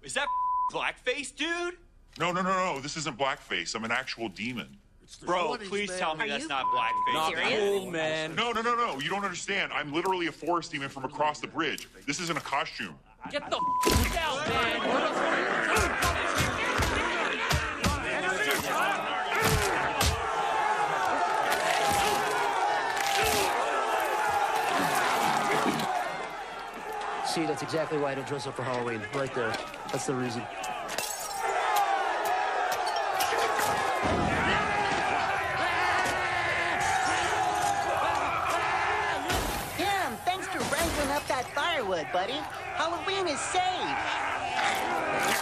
Is that Blackface, dude? No. This isn't Blackface. I'm an actual demon. Bro, please tell me that's not Blackface. Not cool, man. No. You don't understand. I'm literally a forest demon from across the bridge. This isn't a costume. Get the f out, man. See, that's exactly why I don't dress up for Halloween. Right there. That's the reason. Yeah, thanks for wrangling up that firewood, buddy. Halloween is safe.